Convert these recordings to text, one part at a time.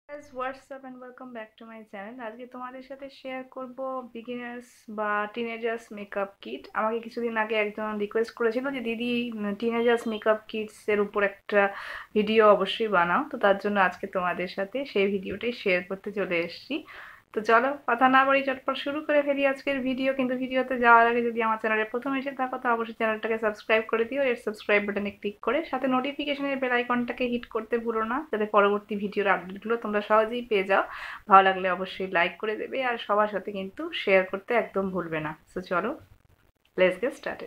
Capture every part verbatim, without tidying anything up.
guys, what's up and welcome back to my channel. আজকে তোমাদের সাথে শেয়ার করব বিগিনার্স বা টিনেজার্স মেকআপ কিট। আমাকে কিছুদিন আগে একজন রিকোয়েস্ট করেছিল যে দিদি টিনেজার্স মেকআপ কিটস এর উপর একটা ভিডিও অবশ্যই বানাও, তো তার জন্য আজকে তোমাদের সাথে সেই ভিডিওটাই শেয়ার করতে চলে এসেছি। তো চলো কথা না বাড়ি চটপট শুরু করে ফেলি আজকের ভিডিও। কিন্তু ভিডিওতে যাওয়ার আগে যদি আমার চ্যানেলে প্রথম এসে থাকো তো অবশ্যই চ্যানেলটাকে সাবস্ক্রাইব করে দিও, এর সাবস্ক্রাইব বাটনে ক্লিক করে সাথে নোটিফিকেশনের বেল আইকনটাকে হিট করতে ভুলো না, যাতে পরবর্তী ভিডিওর আপডেটগুলো তোমরা সহজেই পেয়ে যাও। ভালো লাগলে অবশ্যই লাইক করে দেবে আর সবার সাথে কিন্তু শেয়ার করতে একদম ভুলবে না। সো চলো, লেটস গেট স্টার্টেড।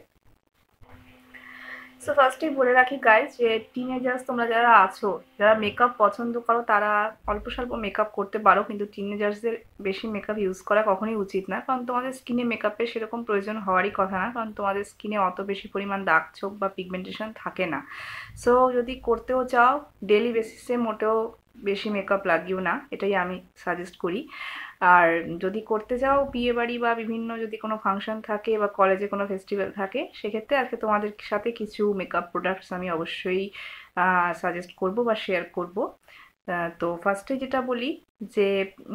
সো ফার্স্টেই বলে রাখি গাইজ যে টিনেজার্স তোমরা যারা আছো, যারা মেকআপ পছন্দ করো তারা অল্প স্বল্প মেকআপ করতে পারো, কিন্তু টিনেজার্সদের বেশি মেকআপ ইউজ করা কখনোই উচিত না, কারণ তোমাদের স্কিনে মেকআপের সেরকম প্রয়োজন হওয়ারই কথা না, কারণ তোমাদের স্কিনে অত বেশি পরিমাণ দাগ ছোপ বা পিগমেন্টেশন থাকে না। সো যদি করতেও চাও ডেলি বেসিসে মোটেও বেশি মেকআপ লাগিও না, এটাই আমি সাজেস্ট করি। আর যদি করতে চাও বিয়ে বাড়ি বা বিভিন্ন যদি কোনো ফাংশন থাকে বা কলেজে কোনো ফেস্টিভ্যাল থাকে, সেক্ষেত্রে আজকে তোমাদের সাথে কিছু মেকআপ প্রোডাক্টস আমি অবশ্যই সাজেস্ট করব বা শেয়ার করব। তো ফার্স্টে যেটা বলি যে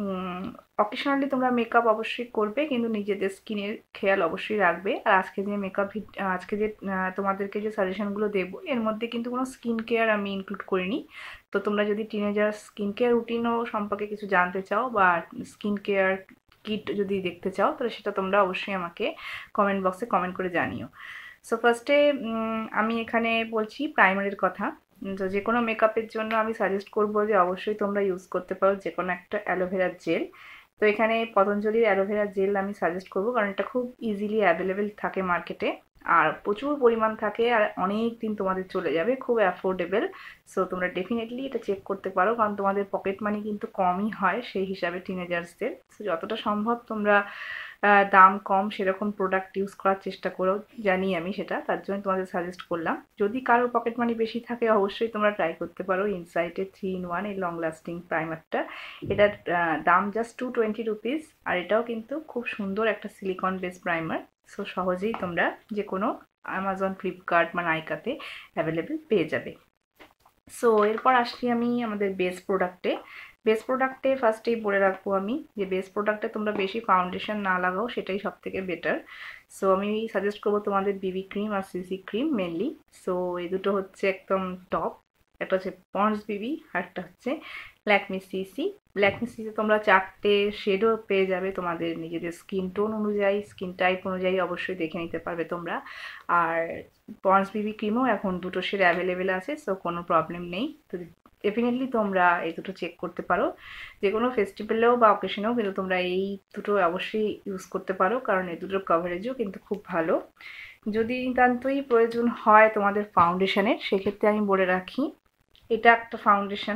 অকেশনালি তোমরা মেকআপ অবশ্যই করবে, কিন্তু নিজেদের স্কিনের খেয়াল অবশ্যই রাখবে। আর আজকে যে মেকআপ আজকে যে তোমাদেরকে যে সাজেশনগুলো দেবো এর মধ্যে কিন্তু কোনো স্কিন কেয়ার আমি ইনক্লুড করিনি। তো তোমরা যদি টিনেজার স্কিন কেয়ার রুটিনও সম্পর্কে কিছু জানতে চাও বা স্কিন কেয়ার কিট যদি দেখতে চাও তাহলে সেটা তোমরা অবশ্যই আমাকে কমেন্ট বক্সে কমেন্ট করে জানিও। সো ফার্স্টে আমি এখানে বলছি প্রাইমারের কথা। তো যে কোনো মেকআপের জন্য আমি সাজেস্ট করব যে অবশ্যই তোমরা ইউজ করতে পারো যে কোনো একটা অ্যালোভেরা জেল। তো এখানে পতঞ্জলির অ্যালোভেরা জেল আমি সাজেস্ট করব, কারণ এটা খুব ইজিলি অ্যাভেলেবেল থাকে মার্কেটে, আর প্রচুর পরিমাণ থাকে, আর অনেক দিন তোমাদের চলে যাবে, খুব অ্যাফোর্ডেবল। সো তোমরা ডেফিনেটলি এটা চেক করতে পারো, কারণ তোমাদের পকেট মানি কিন্তু কমই হয় সেই হিসাবে টিনেজার্সদের। সো যতটা সম্ভব তোমরা দাম কম সেরকম প্রোডাক্ট ইউজ করার চেষ্টা করো, জানি আমি সেটা, তার জন্য তোমাদের সাজেস্ট করলাম। যদি কারোর পকেট মানি বেশি থাকে অবশ্যই তোমরা ট্রাই করতে পারো ইনসাইটের থ্রি ইন ওয়ান এই লং লাস্টিং প্রাইমারটা। এটার দাম জাস্ট টু টোয়েন্টি রুপিস, আর এটাও কিন্তু খুব সুন্দর একটা সিলিকন বেস প্রাইমার। সো সহজেই তোমরা যে কোনো অ্যামাজন, ফ্লিপকার্ট বা নাইকাতে অ্যাভেলেবেল পেয়ে যাবে। সো এরপর আসছি আমি আমাদের বেস প্রোডাক্টে। বেস প্রোডাক্টে ফার্স্টেই বলে রাখবো আমি যে বেস প্রোডাক্টে তোমরা বেশি ফাউন্ডেশন না লাগাও, সেটাই সব থেকে বেটার। সো আমি সাজেস্ট করবো তোমাদের বিবি ক্রিম আর সিসি ক্রিম মেনলি। সো এই দুটো হচ্ছে একদম টপ। একটা হচ্ছে পন্ডস বিবি আর একটা হচ্ছে ল্যাকমি সিসি। ল্যাকমি সিসি তোমরা চারটে শেডও পেয়ে যাবে তোমাদের নিজেদের স্কিন টোন অনুযায়ী, স্কিন টাইপ অনুযায়ী অবশ্যই দেখে নিতে পারবে তোমরা। আর পন্ডস বিবি ক্রিমও এখন দুটো শেড অ্যাভেলেবেল আছে, সো কোনো প্রবলেম নেই। তো ডেফিনেটলি তোমরা এই দুটো চেক করতে পারো, যে কোনো ফেস্টিভ্যালেও বা অকেশনেও কিন্তু তোমরা এই দুটো অবশ্যই ইউজ করতে পারো, কারণ এই দুটোর কভারেজও কিন্তু খুব ভালো। যদি নিতান্তই প্রয়োজন হয় তোমাদের ফাউন্ডেশনের, সেক্ষেত্রে আমি বলে রাখি এটা একটা ফাউন্ডেশন,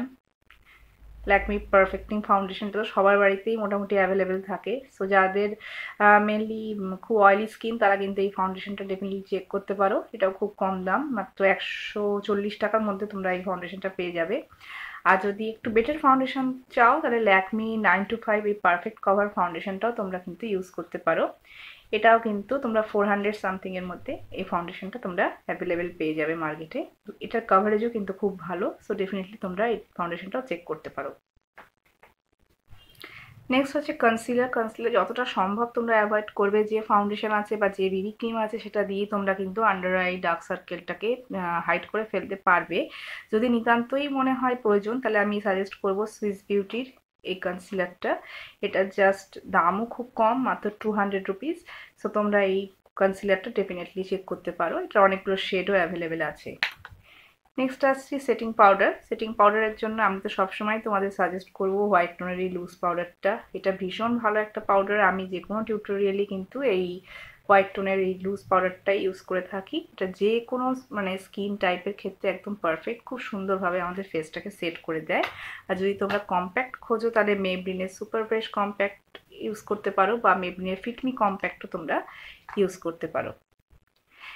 ল্যাকমি পারফেক্টিং ফাউন্ডেশনটা তো সবার বাড়িতেই মোটামুটি অ্যাভেলেবেল থাকে। সো যাদের মেনলি খুব অয়েলি স্কিন তারা কিন্তু এই ফাউন্ডেশনটা ডেফিনেটলি চেক করতে পারো। এটাও খুব কম দাম, মাত্র একশো চল্লিশ টাকার মধ্যে তোমরা এই ফাউন্ডেশনটা পেয়ে যাবে। আর যদি একটু বেটার ফাউন্ডেশন চাও তাহলে ল্যাকমি নাইন টু ফাইভ এই পারফেক্ট কভার ফাউন্ডেশনটাও তোমরা কিন্তু ইউজ করতে পারো। এটাও কিন্তু তোমরা ফোর হান্ড্রেড সামথিংয়ের মধ্যে এই ফাউন্ডেশনটা তোমরা অ্যাভেলেবেল পেয়ে যাবে মার্কেটে। এটার কভারেজও কিন্তু খুব ভালো, সো ডেফিনেটলি তোমরা এই ফাউন্ডেশনটাও চেক করতে পারো। নেক্সট হচ্ছে কনসিলার। কনসিলার যতটা সম্ভব তোমরা অ্যাভয়েড করবে, যে ফাউন্ডেশন আছে বা যে বিবি ক্রিম আছে সেটা দিয়ে তোমরা কিন্তু আন্ডার আই ডার্ক সার্কেলটাকে হাইড করে ফেলতে পারবে। যদি নিতান্তই মনে হয় প্রয়োজন তাহলে আমি সাজেস্ট করব সুইস বিউটির এই কনসিলারটা। এটা জাস্ট দামও খুব কম, মাত্র টু হান্ড্রেড রুপিস। সো তোমরা এই কনসিলারটা ডেফিনেটলি চেক করতে পারো, এটা অনেকগুলো শেডও অ্যাভেলেবেল আছে। নেক্সট আসছি সেটিং পাউডার। সেটিং পাউডারের জন্য আমি তো সবসময় তোমাদের সাজেস্ট করবো হোয়াইট টোনের এই লুজ পাউডারটা। এটা ভীষণ ভালো একটা পাউডার, আমি যে কোনো টিউটোরিয়ালই কিন্তু এই হোয়াইট টোনের এই লুজ পাউডারটাই ইউজ করে থাকি। এটা যে কোনো মানে স্কিন টাইপের ক্ষেত্রে একদম পারফেক্ট, খুব সুন্দরভাবে আমাদের ফেসটাকে সেট করে দেয়। আর যদি তোমরা কম্প্যাক্ট খোঁজো তাহলে মেবলিনের সুপার ফ্রেশ কম্প্যাক্ট ইউজ করতে পারো, বা মেবলিনের ফিটমি কম্প্যাক্টও তোমরা ইউজ করতে পারো।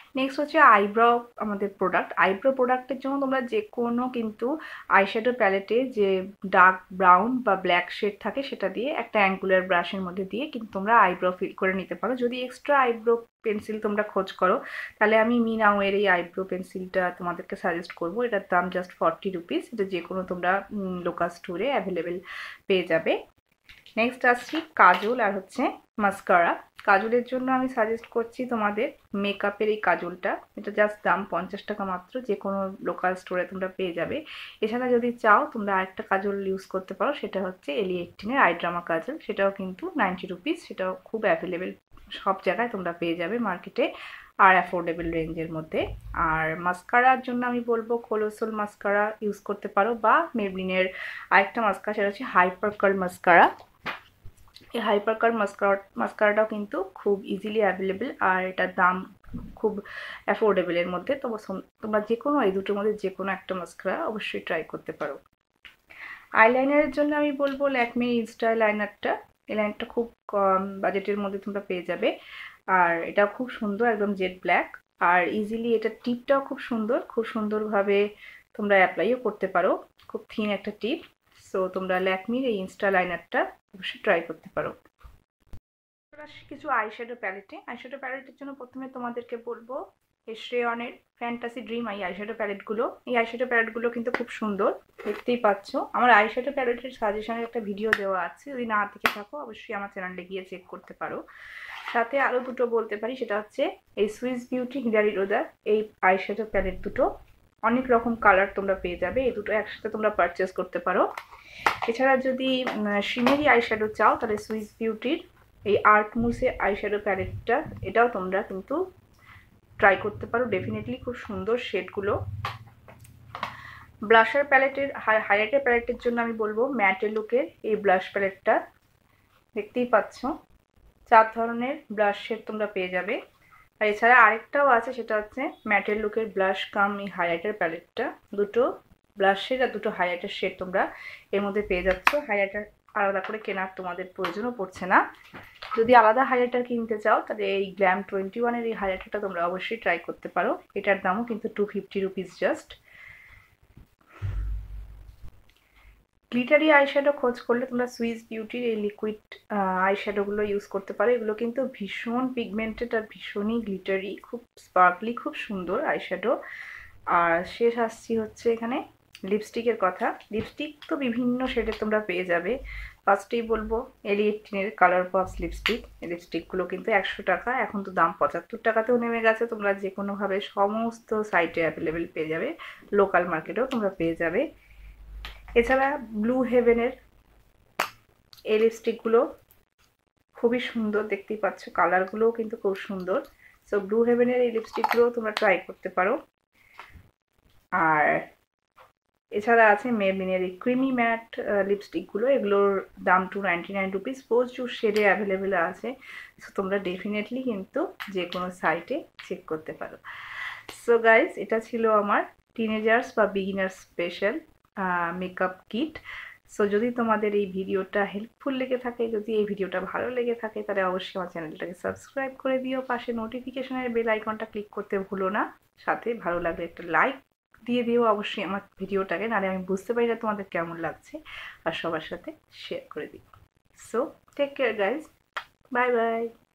নেক্সট হচ্ছে আইব্রো আমাদের প্রোডাক্ট। আইব্রো প্রোডাক্টের জন্য তোমরা যে কোনো কিন্তু আইশ্যাডো প্যালেটে যে ডার্ক ব্রাউন বা ব্ল্যাক শেড থাকে সেটা দিয়ে একটা অ্যাঙ্গুলার ব্রাশের মধ্যে দিয়ে কিন্তু তোমরা আইব্রো ফিল করে নিতে পারো। যদি এক্সট্রা আইব্রো পেন্সিল তোমরা খোঁজ করো তাহলে আমি মিনাওয়ের এই আইব্রো পেন্সিলটা তোমাদেরকে সাজেস্ট করবো। এটার দাম জাস্ট ফর্টি রুপিস। এটা যে কোনো তোমরা লোকাল স্টোরে অ্যাভেলেবেল পেয়ে যাবে। নেক্সট আসছি কাজল আর হচ্ছে মাস্কারা। কাজলের জন্য আমি সাজেস্ট করছি তোমাদের মেকআপের এই কাজলটা। এটা জাস্ট দাম পঞ্চাশ টাকা মাত্র, যে কোনো লোকাল স্টোরে তোমরা পেয়ে যাবে। এছাড়া যদি চাও তোমরা আরেকটা কাজল ইউজ করতে পারো, সেটা হচ্ছে এলি এইটিনের আই ড্রামা কাজল। সেটাও কিন্তু নাইনটি রুপিস। সেটাও খুব অ্যাভেলেবেল, সব জায়গায় তোমরা পেয়ে যাবে মার্কেটে, আর অ্যাফোর্ডেবল রেঞ্জের মধ্যে। আর মাস্কারার জন্য আমি বলবো কোলোসল মাস্কারা ইউজ করতে পারো, বা মেবলিনের আরেকটা মাস্কারা সেটা হচ্ছে হাইপার কার্ল মাস্কারা। এই হাইপার কার্ল মাস্কারা মাস্কারাটাও কিন্তু খুব ইজিলি অ্যাভেলেবেল, আর এটার দাম খুব অ্যাফোর্ডেবলের মধ্যে। তো তোমরা যে কোনো এই দুটোর মধ্যে যে কোনো একটা মাস্কারা অবশ্যই ট্রাই করতে পারো। আইলাইনারের জন্য আমি বলবো ল্যাকমির ইনস্টা লাইনারটা। এই লাইনারটা খুব কম বাজেটের মধ্যে তোমরা পেয়ে যাবে, আর এটা খুব সুন্দর, একদম জেড ব্ল্যাক। আর ইজিলি এটা টিপটাও খুব সুন্দর, খুব সুন্দরভাবে তোমরা অ্যাপ্লাইও করতে পারো। খুব থিন একটা টিপ। সো তোমরা ল্যাকমির এই ইনস্টা লাইনারটা অবশ্যই ট্রাই করতে পারো। কিছু আইশ্যাডো প্যালেটে আইশ্যাডো প্যালেটের জন্য প্রথমে তোমাদেরকে বলবো এই শ্রেয়নের ফ্যান্টাসি ড্রিম এই আইশ্যাডো প্যালেটগুলো। এই আইশ্যাডো প্যালেটগুলো কিন্তু খুব সুন্দর, দেখতেই পাচ্ছ। আমার আইশ্যাডো প্যালেটের সাজেশনের একটা ভিডিও দেওয়া আছে, যদি না দেখে থাকো অবশ্যই আমার চ্যানেলে গিয়ে চেক করতে পারো। সাথে আরও দুটো বলতে পারি, সেটা হচ্ছে এই সুইস বিউটি হিলারি রোদার এই আইশ্যাডো প্যালেট দুটো। অনেক রকম কালার তোমরা পেয়ে যাবে, এই দুটো একসাথে তোমরা পারচেস করতে পারো। এছাড়া যদি শিমেরি আইশ্যাডো চাও তাহলে সুইস বিউটির এই আর্ট মুসে আইশ্যাডো প্যালেটটা, এটাও তোমরা কিন্তু ট্রাই করতে পারো। ডেফিনেটলি খুব সুন্দর শেডগুলো। ব্লাশার প্যালেটের হাইলাইটার প্যালেটের জন্য আমি বলবো ম্যাটে লুকের এই ব্লাশ প্যালেটটা। দেখতেই পাচ্ছ চার ধরনের ব্লাশ শেড তোমরা পেয়ে যাবে। আর এছাড়া আরেকটাও আছে, সেটা হচ্ছে ম্যাটের লুকের ব্লাশ কাম এই হাইলাইটার প্যালেটটা। দুটো ব্লাশ শেড আর দুটো হাইলাইটার শেড তোমরা এর মধ্যে পেয়ে যাচ্ছ। হাইলাইটার আলাদা করে কেনার তোমাদের প্রয়োজনও পড়ছে না। যদি আলাদা হাইলাইটার কিনতে চাও তাহলে এই গ্ল্যাম টোয়েন্টি ওয়ানের এই হাইলাইটারটা তোমরা অবশ্যই ট্রাই করতে পারো। এটার দামও কিন্তু two fifty rupees just. Glittery eyeshadow খোঁজ করলে তোমরা সুইস বিউটির এই লিকুইড আইশ্যাডোগুলো ইউজ করতে পারো। এগুলো কিন্তু ভীষণ পিগমেন্টেড আর ভীষণই গ্লিটারি, খুব স্পার্কলি, খুব সুন্দর আইশ্যাডো। আর শেষ আসছি হচ্ছে এখানে লিপস্টিকের কথা। লিপস্টিক তো বিভিন্ন শেডে তোমরা পেয়ে যাবে। ফার্স্টেই বলবো এলি এইটিনের কালার পপস লিপস্টিক। এই লিপস্টিকগুলো কিন্তু একশো টাকা, এখন তো দাম পঁচাত্তর টাকাতেও নেমে গেছে। তোমরা যে কোনোভাবে সমস্ত সাইটে অ্যাভেলেবেল পেয়ে যাবে, লোকাল মার্কেটেও তোমরা পেয়ে যাবে। এছাড়া ব্লু হেভেনের এই লিপস্টিকগুলো খুবই সুন্দর, দেখতেই পাচ্ছ কালারগুলোও কিন্তু খুব সুন্দর। সো ব্লু হেভেনের এই লিপস্টিকগুলো তোমরা ট্রাই করতে পারো। আর এছাড়া আছে মেবলিনের এই ক্রিমি ম্যাট লিপস্টিকগুলো। এগুলোর দাম টু নাইনটি নাইন রুপিস। প্রচুর শেডে অ্যাভেলেবেল আছে। সো তোমরা ডেফিনেটলি কিন্তু যে কোনো সাইটে চেক করতে পারো। সো গাইজ, এটা ছিল আমার টিনেজার্স বা beginners special makeup kit. So যদি তোমাদের এই ভিডিওটা হেল্পফুল লেগে থাকে, যদি এই ভিডিওটা ভালো লেগে থাকে, তাহলে অবশ্যই আমার চ্যানেলটাকে সাবস্ক্রাইব করে দিও। পাশে নোটিফিকেশনের বেল আইকনটা ক্লিক করতে ভুলো না। সাথে ভালো লাগলে একটা লাইক দিয়ে দিও অবশ্যই আমার ভিডিওটাকে, নাহলে আমি বুঝতে পারি না তোমাদের কেমন লাগছে। আর সবার সাথে শেয়ার করে দিও। So take care guys, bye by.